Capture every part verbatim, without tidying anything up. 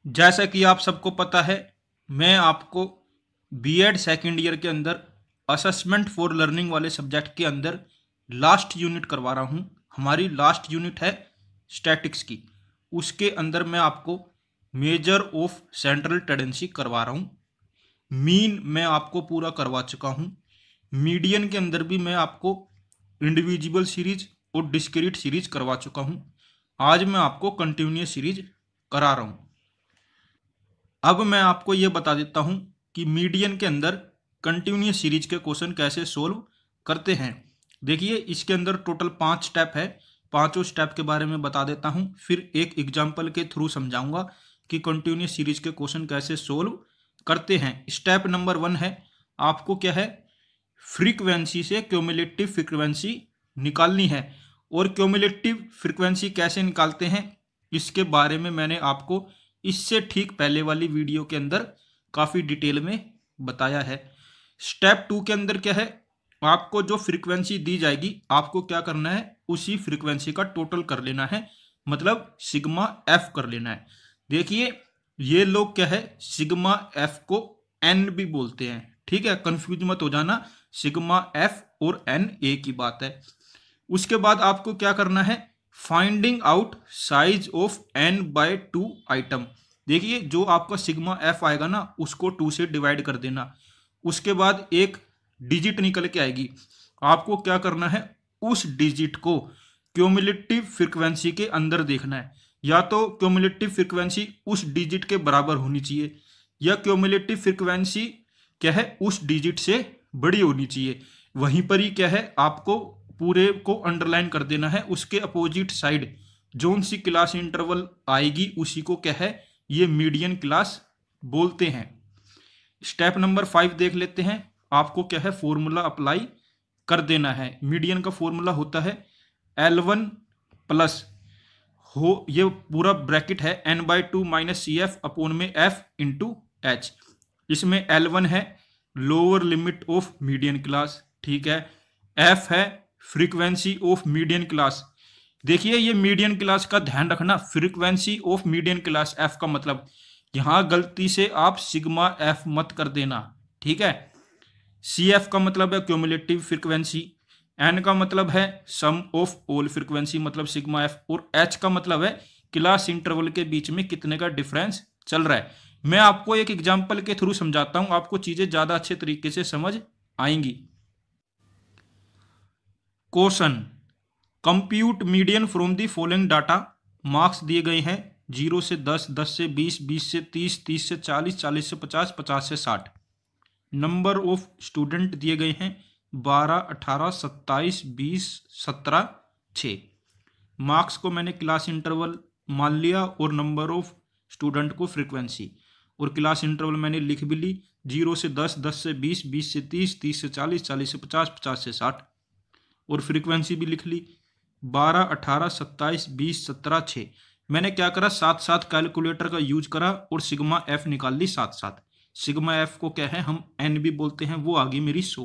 जैसा कि आप सबको पता है, मैं आपको बीएड सेकेंड ईयर के अंदर असेसमेंट फॉर लर्निंग वाले सब्जेक्ट के अंदर लास्ट यूनिट करवा रहा हूँ। हमारी लास्ट यूनिट है स्टैटिक्स की। उसके अंदर मैं आपको मेजर ऑफ सेंट्रल टेंडेंसी करवा रहा हूँ। मीन मैं आपको पूरा करवा चुका हूँ। मीडियन के अंदर भी मैं आपको इंडिविजुअल सीरीज और डिस्क्रीट सीरीज करवा चुका हूँ। आज मैं आपको कंटिन्यूअस सीरीज करा रहा हूँ। अब मैं आपको ये बता देता हूं कि मीडियन के अंदर कंटिन्यूअस सीरीज के क्वेश्चन कैसे सोल्व करते हैं। देखिए, इसके अंदर टोटल पांच स्टेप है। पांचों स्टेप के बारे में बता देता हूं, फिर एक एग्जाम्पल के थ्रू समझाऊंगा कि कंटिन्यूअस सीरीज के क्वेश्चन कैसे सोल्व करते हैं। स्टेप नंबर वन है, आपको क्या है, फ्रीक्वेंसी से क्यूमुलेटिव फ्रीक्वेंसी निकालनी है। और क्यूमुलेटिव फ्रीक्वेंसी कैसे निकालते हैं, इसके बारे में मैंने आपको इससे ठीक पहले वाली वीडियो के अंदर काफ़ी डिटेल में बताया है। स्टेप टू के अंदर क्या है, आपको जो फ्रीक्वेंसी दी जाएगी आपको क्या करना है, उसी फ्रीक्वेंसी का टोटल कर लेना है, मतलब सिग्मा एफ कर लेना है। देखिए, ये लोग क्या है, सिग्मा एफ को एन भी बोलते हैं, ठीक है, कंफ्यूज मत हो जाना, सिग्मा एफ और एन एक ही बात है। उसके बाद आपको क्या करना है, finding out size of n by two item. देखिए, जो आपका सिग्मा एफ आएगा ना, उसको टू से डिवाइड कर देना। उसके बाद एक डिजिट निकल के आएगी, आपको क्या करना है, उस डिजिट को क्यूमुलेटिव फ्रीक्वेंसी के अंदर देखना है। या तो क्यूमुलेटिव फ्रीक्वेंसी उस डिजिट के बराबर होनी चाहिए, या क्यूमुलेटिव फ्रीक्वेंसी क्या है, उस डिजिट से बड़ी होनी चाहिए। वहीं पर ही क्या है, आपको पूरे को अंडरलाइन कर देना है। उसके अपोजिट साइड जोन सी क्लास इंटरवल आएगी, उसी को क्या है, ये मीडियन क्लास बोलते हैं। स्टेप नंबर फाइव देख लेते हैं। आपको क्या है, फॉर्मूला अप्लाई कर देना है। मीडियन का फॉर्मूला होता है एल वन प्लस हो, ये पूरा ब्रैकेट है, n by two minus c f upon में एफ इंटू एच। इसमें एल वन है lower limit of median class, ठीक है, एफ है फ्रीक्वेंसी ऑफ मीडियन क्लास। देखिए, ये मीडियन क्लास का ध्यान रखना, frequency of median class, f का मतलब यहां गलती से आप सिग्मा एफ मत कर देना, ठीक है। सी एफ का मतलब है क्यूमुलेटिव फ्रीक्वेंसी, एन का मतलब है सम ऑफ ऑल फ्रीक्वेंसी मतलब सिग्मा एफ, और एच का मतलब है क्लास इंटरवल के बीच में कितने का डिफरेंस चल रहा है। मैं आपको एक एग्जाम्पल के थ्रू समझाता हूं, आपको चीजें ज्यादा अच्छे तरीके से समझ आएंगी। Question, compute median from the following data. Marks दिए गए हैं जीरो से दस, दस से बीस, बीस से तीस, तीस से चालीस, चालीस से पचास, पचास से साठ। नंबर ऑफ स्टूडेंट दिए गए हैं बारह, अठारह, सत्ताईस, बीस, सत्रह, छः। मार्क्स को मैंने क्लास इंटरवल मान लिया और नंबर ऑफ स्टूडेंट को फ्रीक्वेंसी, और क्लास इंटरवल मैंने लिख भी ली, जीरो से दस, दस से बीस, बीस से तीस, तीस से चालीस, चालीस से पचास, पचास से साठ, और फ्रीक्वेंसी भी लिख ली, बारह, अठारह, सत्ताईस, बीस, सत्रह, छः। मैंने क्या करा, साथ साथ कैलकुलेटर का यूज करा और सिग्मा एफ निकाल ली साथ साथ। सिग्मा एफ को क्या है, हम एन भी बोलते हैं, वो आ गई मेरी सौ,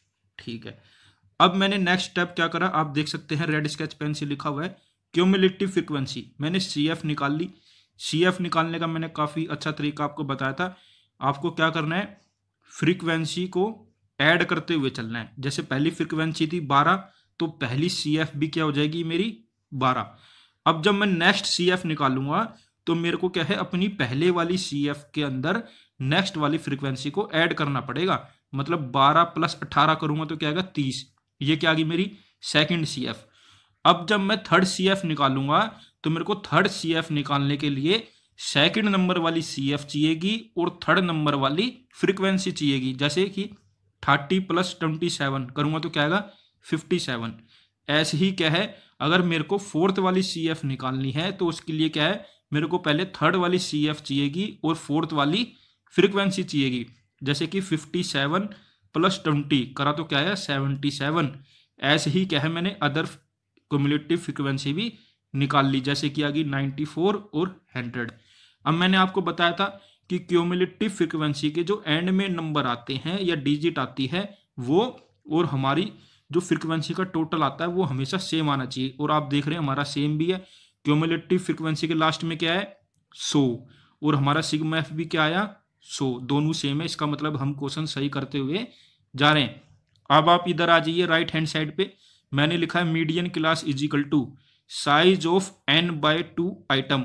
ठीक है। अब मैंने नेक्स्ट स्टेप क्या करा, आप देख सकते हैं रेड स्केच पेन से लिखा हुआ है क्यूमुलेटिव फ्रीक्वेंसी। मैंने सी एफ निकाल ली। सी एफ निकालने का मैंने काफ़ी अच्छा तरीका आपको बताया था। आपको क्या करना है, फ्रीक्वेंसी को ऐड करते हुए चलना है। जैसे पहली फ्रीक्वेंसी थी बारह, तो पहली सी एफ भी क्या हो जाएगी मेरी, बारह। अब जब मैं नेक्स्ट सी एफ निकालूंगा तो मेरे को क्या है, अपनी पहले वाली सी एफ के अंदर नेक्स्ट वाली फ्रीक्वेंसी को ऐड करना पड़ेगा। मतलब बारह प्लस अठारह करूंगा तो क्या आएगा, तीस। ये क्या आ गई मेरी सेकंड सी एफ। अब जब मैं थर्ड सी एफ निकालूंगा तो मेरे को थर्ड सी एफ निकालने के लिए सेकंड नंबर वाली सी एफ चाहिएगी और थर्ड नंबर वाली फ्रीक्वेंसी चाहिएगी। जैसे कि थर्टी प्लस ट्वेंटी सेवन करूंगा तो क्या आएगा, फिफ्टी सेवन। ऐसे ही क्या है, अगर मेरे को फोर्थ वाली सी एफ निकालनी है तो उसके लिए क्या है, मेरे को पहले थर्ड वाली सी एफ चाहिएगी और फोर्थ वाली फ्रीक्वेंसी चाहिएगी। जैसे कि फिफ्टी सेवन प्लस ट्वेंटी करा तो क्या है, सेवेंटी सेवन। ऐसे ही क्या है, मैंने अदर क्यूमुलेटिव फ्रीक्वेंसी भी निकाल ली, जैसे कि आ गई नाइन्टी फोर और हंड्रेड। अब मैंने आपको बताया था कि क्यूमुलेटिव फ्रीक्वेंसी के जो एंड में नंबर आते हैं या डिजिट आती है वो, और हमारी जो फ्रीक्वेंसी का टोटल आता है वो हमेशा सेम आना चाहिए। और आप देख रहे हैं हमारा सेम भी है। क्यूमुलेटिव फ्रीक्वेंसी के लास्ट में क्या है, सौ, और हमारा सिग्मा एफ भी क्या आया सौ, दोनों सेम है। इसका मतलब हम क्वेश्चन सही करते हुए जा रहे हैं। अब आप इधर आ जाइए राइट हैंड साइड पे, मैंने लिखा है median class is equal to size of n by two item.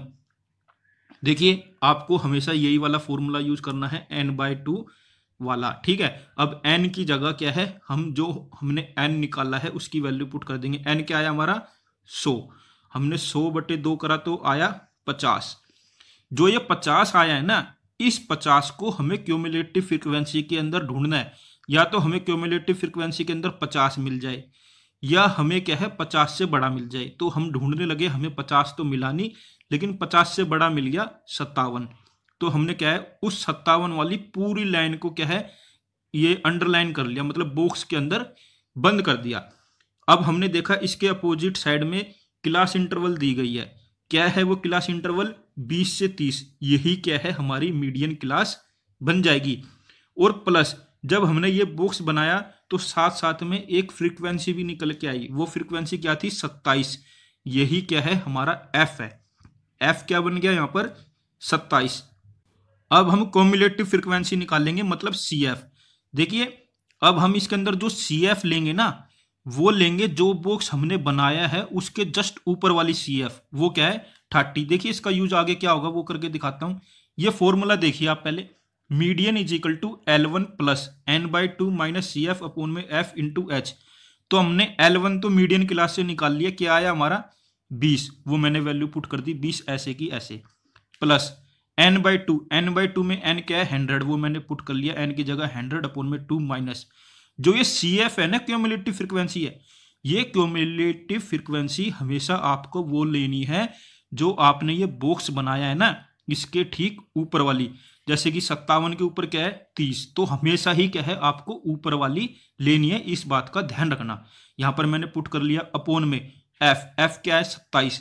देखिए आपको हमेशा यही वाला फॉर्मूला यूज करना है, एन बाय टू वाला, ठीक है। अब n की जगह क्या है, हम जो हमने n निकाला है उसकी वैल्यू पुट कर देंगे। n क्या आया हमारा सौ, हमने सौ बटे दो करा तो आया पचास। जो ये पचास आया है ना, इस पचास को हमें क्यूमुलेटिव फ्रीक्वेंसी के अंदर ढूंढना है। या तो हमें क्यूमुलेटिव फ्रीक्वेंसी के अंदर पचास मिल जाए, या हमें क्या है पचास से बड़ा मिल जाए। तो हम ढूंढने लगे, हमें पचास तो मिला नहीं, लेकिन पचास से बड़ा मिल गया सत्तावन। तो हमने क्या है उस सत्तावन वाली पूरी लाइन को क्या है ये अंडरलाइन कर लिया, मतलब बॉक्स के अंदर बंद कर दिया। अब हमने देखा इसके अपोजिट साइड में क्लास इंटरवल दी गई है। क्या है वो क्लास इंटरवल, बीस से तीस। यही क्या है हमारी मीडियन क्लास बन जाएगी। और प्लस जब हमने ये बॉक्स बनाया तो साथ साथ में एक फ्रीक्वेंसी भी निकल के आई। वो फ्रीक्वेंसी क्या थी, सत्ताईस। यही क्या है हमारा एफ है। एफ क्या बन गया यहाँ पर, सत्ताईस। अब हम क्यूमुलेटिव फ्रीक्वेंसी निकालेंगे, मतलब सी एफ। देखिए अब हम इसके अंदर जो सी एफ लेंगे ना, वो लेंगे जो बॉक्स हमने बनाया है उसके जस्ट ऊपर वाली सी एफ, वो क्या है थर्टी। देखिए इसका यूज आगे क्या होगा वो करके दिखाता हूं। ये फॉर्मूला देखिए आप पहले, median is equal to l one plus n by two minus c f upon में एफ इंटू एच। तो हमने एल वन तो मीडियन क्लास से निकाल लिया, क्या आया हमारा बीस, वो मैंने वैल्यू पुट कर दी बीस ऐसे की ऐसे, plus n by two, n by two में एन क्या है हंड्रेड, वो मैंने पुट कर लिया एन की जगह हंड्रेड अपोन में टू माइनस जो ये सी एफ है ना क्यूमुलेटिव फ्रीक्वेंसी है। ये क्यूमुलेटिव फ्रीक्वेंसी हमेशा आपको वो लेनी है जो आपने ये बॉक्स बनाया है ना इसके ठीक ऊपर वाली। जैसे कि सत्तावन के ऊपर क्या है तीस, तो हमेशा ही क्या है आपको ऊपर वाली लेनी है, इस बात का ध्यान रखना। यहां पर मैंने पुट कर लिया अपोन में एफ, एफ क्या है सत्ताईस।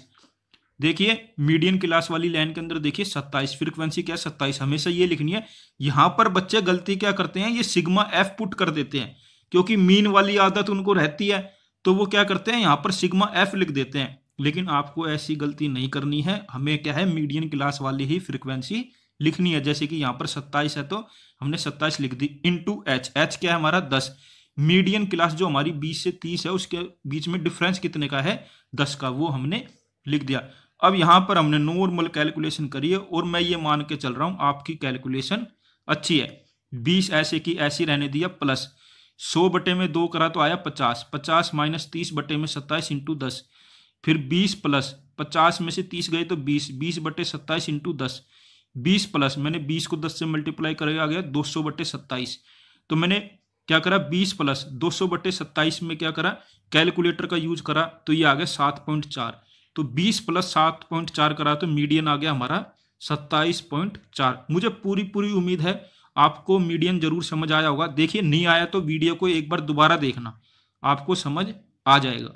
देखिए मीडियन क्लास वाली लाइन के अंदर देखिए सत्ताईस, फ्रीक्वेंसी क्या है सत्ताईस, हमेशा ये लिखनी है। यहां पर बच्चे गलती क्या करते हैं, ये सिग्मा एफ पुट कर देते हैं, क्योंकि मीन वाली आदत उनको रहती है तो वो क्या करते हैं यहां पर सिग्मा एफ लिख देते हैं। लेकिन आपको ऐसी गलती नहीं करनी है, हमें क्या है मीडियन क्लास वाली ही फ्रीक्वेंसी लिखनी है। जैसे कि यहाँ पर सत्ताईस है तो हमने सत्ताईस लिख दी, इंटू एच, एच क्या है हमारा दस। मीडियन क्लास जो हमारी बीस से तीस है उसके बीच में डिफरेंस कितने का है, दस का, वो हमने लिख दिया। अब यहां पर हमने नॉर्मल कैलकुलेशन करी है और मैं ये मान के चल रहा हूं आपकी कैलकुलेशन अच्छी है। बीस ऐसे की ऐसी रहने दिया, प्लस सौ बटे में दो करा तो आया पचास, पचास माइनस तीस बटे में सत्ताईस इंटू दस, फिर बीस प्लस पचास में से तीस गए तो बीस, बीस बटे सत्ताईस इंटू दस, बीस प्लस मैंने बीस को दस से मल्टीप्लाई कर आ गया दो सौ बटे सत्ताईस। तो मैंने क्या करा बीस प्लस दो सौ बटे सत्ताईस में क्या करा कैलकुलेटर का यूज करा तो ये आ गया सात पॉइंट चार। तो बीस प्लस सात पॉइंट चार करा तो मीडियन आ गया हमारा सत्ताईस पॉइंट चार। मुझे पूरी पूरी उम्मीद है आपको मीडियन जरूर समझ आया होगा। देखिए नहीं आया तो वीडियो को एक बार दोबारा देखना, आपको समझ आ जाएगा।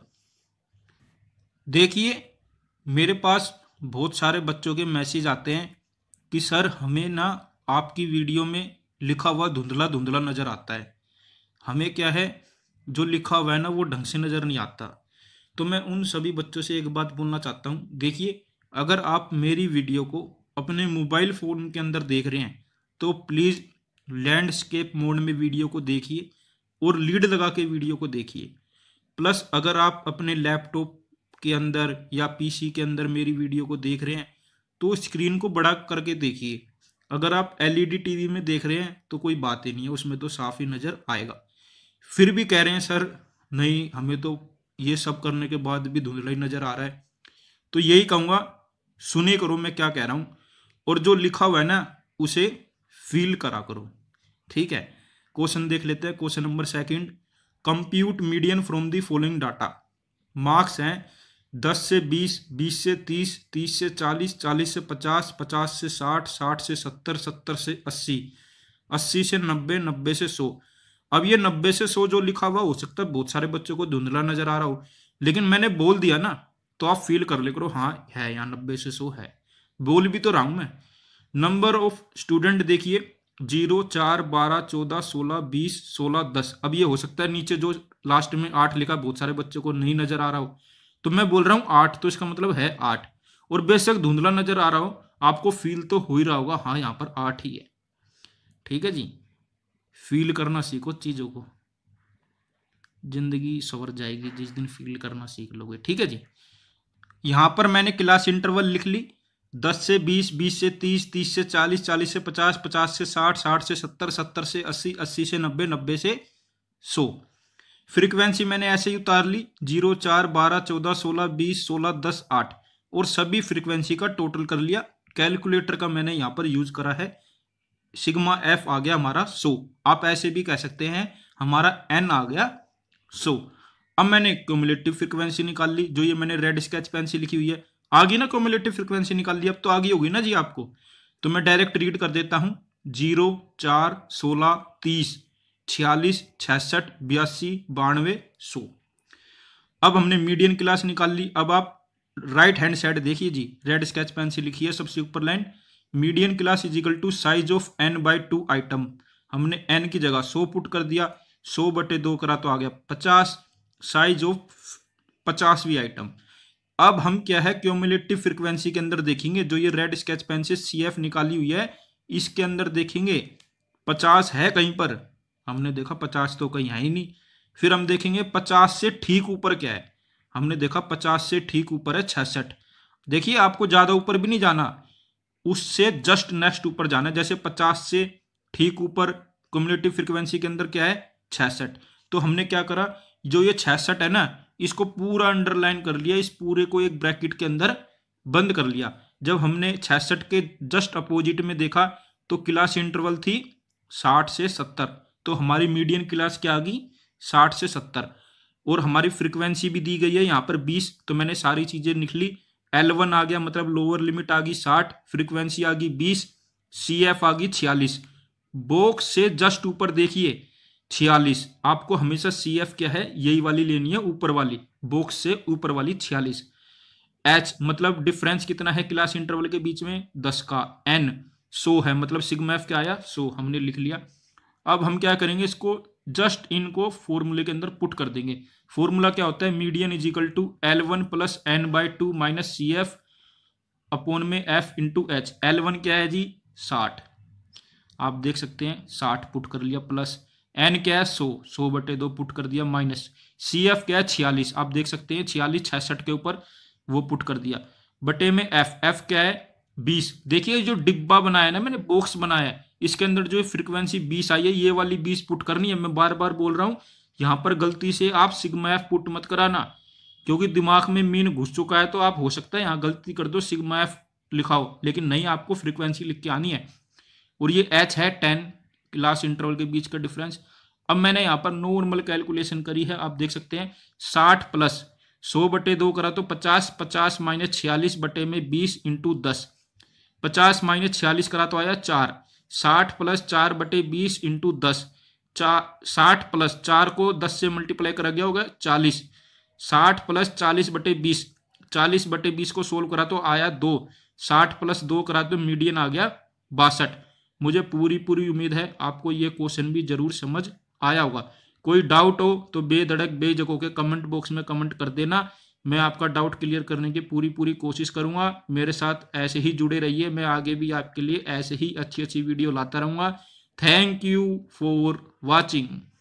देखिए मेरे पास बहुत सारे बच्चों के मैसेज आते हैं कि सर हमें ना आपकी वीडियो में लिखा हुआ धुंधला धुंधला नजर आता है, हमें क्या है जो लिखा हुआ है ना वो ढंग से नजर नहीं आता। तो मैं उन सभी बच्चों से एक बात बोलना चाहता हूँ, देखिए अगर आप मेरी वीडियो को अपने मोबाइल फ़ोन के अंदर देख रहे हैं तो प्लीज़ लैंडस्केप मोड में वीडियो को देखिए और लीड लगा के वीडियो को देखिए। प्लस अगर आप अपने लैपटॉप के अंदर या पीसी के अंदर मेरी वीडियो को देख रहे हैं तो स्क्रीन को बड़ा करके देखिए। अगर आप एलईडी टीवी में देख रहे हैं तो कोई बात ही नहीं है, उसमें तो साफ ही नज़र आएगा। फिर भी कह रहे हैं सर नहीं हमें तो ये सब करने के बाद भी धुंधला ही नजर आ रहा है, तो यही कहूँगा सुने करो मैं क्या कह रहा हूँ, और जो लिखा हुआ है ना उसे फील करा करो, ठीक है। क्वेश्चन देख लेते हैं। Question number second, compute median from the following data. Marks हैं दस से बीस, बीस से तीस, तीस से चालीस, चालीस से पचास, पचास से साठ, साठ से सत्तर, सत्तर से अस्सी, अस्सी से नब्बे, नब्बे से सौ। अब ये नब्बे से सौ जो लिखा हुआ हो सकता है बहुत सारे बच्चों को धुंधला नजर आ रहा हो, लेकिन मैंने बोल दिया ना तो आप फील कर ले करो, हाँ है यहाँ नब्बे से सौ है, बोल भी तो रहा हूं मैं। नंबर ऑफ स्टूडेंट देखिए जीरो, चार, बारह, चौदह, सोलह, बीस, सोलह, दस। अब ये हो सकता है नीचे जो लास्ट में आठ लिखा बहुत सारे बच्चों को नहीं नजर आ रहा हो, तो मैं बोल रहा हूँ आठ, तो इसका मतलब है आठ। और बेशक धुंधला नजर आ रहा हो, आपको फील तो हो ही रहा होगा, हाँ यहाँ पर आठ ही है। ठीक है जी, फील करना सीखो चीजों को, जिंदगी सवर जाएगी जिस दिन फील करना सीख लोगे। ठीक है जी, यहां पर मैंने क्लास इंटरवल लिख ली, दस से बीस, बीस से तीस, तीस से चालीस, चालीस से पचास, पचास से साठ, साठ से सत्तर, सत्तर से अस्सी, अस्सी से नब्बे, नब्बे से सौ। फ्रीक्वेंसी मैंने ऐसे ही उतार ली, जीरो, चार, बारह, चौदह, सोलह, बीस, सोलह, दस, आठ, और सभी फ्रीक्वेंसी का टोटल कर लिया। कैलकुलेटर का मैंने यहां पर यूज करा है, सिग्मा एफ आ गया हमारा सौ। आप ऐसे भी कह सकते हैं हमारा एन आ गया सौ। अब मैंने क्यूमुलेटिव फ्रीक्वेंसी निकाल ली, जो ये मैंने रेड स्केच पेन से लिखी हुई है, आ गई ना क्यूमुलेटिव फ्रीक्वेंसी निकाल ली, अब तो आ गई होगी ना जी आपको। तो मैं डायरेक्ट रीड कर देता हूं, जीरो, चार, सोलह, तीस, छियालीस, छियासठ, बयासी, बानवे, सौ। अब हमने मीडियन क्लास निकाल ली। अब आप राइट हैंड साइड देखिए जी, रेड स्केच पेन से लिखी है सबसे ऊपर line, median class is equal to size of n by two item. हमने एन की जगह सौ पुट कर दिया, सौ बटे दो करा तो आ गया पचास, साइज ऑफ पचासवीं आइटम। अब हम क्या है क्यूमुलेटिव फ्रीक्वेंसी के अंदर देखेंगे, जो ये रेड स्केच पेन से सी एफ निकाली हुई है, इसके अंदर देखेंगे पचास है कहीं पर, हमने देखा पचास तो कहीं है ही नहीं। फिर हम देखेंगे पचास से ठीक ऊपर क्या है, हमने देखा पचास से ठीक ऊपर है छियासठ। देखिए आपको ज्यादा ऊपर भी नहीं जाना, उससे जस्ट नेक्स्ट ऊपर जाना है। जैसे पचास से ठीक ऊपर क्यूमुलेटिव फ्रीक्वेंसी के अंदर क्या है छियासठ, तो हमने क्या करा, जो ये छियासठ है ना, इसको पूरा अंडरलाइन कर लिया, इस पूरे को एक ब्रैकेट के अंदर बंद कर लिया। जब हमने छियासठ के जस्ट अपोजिट में देखा तो क्लास इंटरवल थी साठ से सत्तर, तो हमारी मीडियन क्लास क्या आ गई साठ से सत्तर, और हमारी फ्रीक्वेंसी भी दी गई है यहाँ पर बीस। तो मैंने सारी चीजें लिख ली, एल वन आ गया, मतलब लोअर लिमिट आ गई साठ, फ्रीक्वेंसी आ गई बीस, सी एफ आ गई छियालीस। बॉक्स से जस्ट ऊपर देखिए छियालीस, आपको हमेशा सी एफ क्या है यही वाली लेनी है, ऊपर वाली, बॉक्स से ऊपर वाली छियालीस। एच मतलब डिफरेंस कितना है क्लास इंटरवल के बीच में, दस का। एन सौ है, मतलब सिग्मा एफ क्या आया सौ, हमने लिख लिया। अब हम क्या करेंगे, इसको जस्ट इनको फॉर्मूले के अंदर पुट कर देंगे। फॉर्मूला क्या होता है, median is equal to l one plus n by two minus c f upon में f into h. L one क्या है जी साठ, आप देख सकते हैं साठ पुट कर लिया, प्लस एन क्या है सौ, सौ बटे दो पुट कर दिया, माइनस सी एफ क्या है छियालीस, आप देख सकते हैं छियालीस छियासठ के ऊपर वो पुट कर दिया, बटे में एफ, एफ क्या है बीस। देखिए जो डिब्बा बनाया ना मैंने, बॉक्स बनाया है, इसके अंदर जो फ्रीक्वेंसी बीस आई है, ये वाली बीस पुट करनी है। मैं बार बार बोल रहा हूं, यहां पर गलती से आप सिग्मा एफ पुट मत कराना, क्योंकि दिमाग में मीन घुस चुका है, तो आप हो सकता है यहां गलती कर दो सिग्मा एफ लिखाओ, लेकिन नहीं, आपको फ्रीक्वेंसी लिख के आनी है। और ये एच है टेन, क्लास इंटरवल के बीच का डिफरेंस। अब मैंने यहाँ पर नॉर्मल कैलकुलेशन करी है, आप देख सकते हैं साठ प्लस सौ बटे दो करा तो पचास, पचास माइनस छियालीस बटे में बीस इंटू दस, पचास माइनस छियालीस करा तो आया चार, साठ प्लस चार बटे बीस इंटू दस, चार, साठ प्लस चार को दस से मल्टीप्लाई करा गया होगा चालीस, साठ प्लस चालीस बटे बीस, चालीस बटे बीस को सोल्व करा तो आया दो, साठ प्लस दो करा तो मीडियन आ गया बासठ। मुझे पूरी पूरी उम्मीद है आपको ये क्वेश्चन भी जरूर समझ आया होगा। कोई डाउट हो तो बेधड़क बेझक होकर कमेंट बॉक्स में कमेंट कर देना, मैं आपका डाउट क्लियर करने की पूरी पूरी कोशिश करूंगा। मेरे साथ ऐसे ही जुड़े रहिए, मैं आगे भी आपके लिए ऐसे ही अच्छी अच्छी वीडियो लाता रहूंगा। Thank you for watching.